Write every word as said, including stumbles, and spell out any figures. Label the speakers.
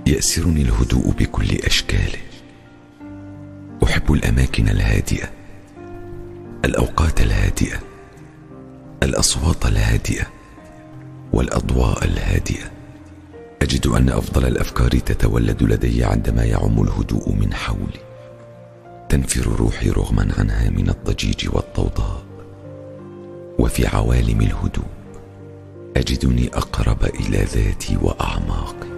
Speaker 1: يأسرني الهدوء بكل أشكاله. أحب الأماكن الهادئة، الأوقات الهادئة، الأصوات الهادئة، والأضواء الهادئة. أجد أن أفضل الأفكار تتولد لدي عندما يعم الهدوء من حولي. تنفر روحي رغما عنها من الضجيج والضوضاء، وفي عوالم الهدوء أجدني أقرب إلى ذاتي وأعماقي.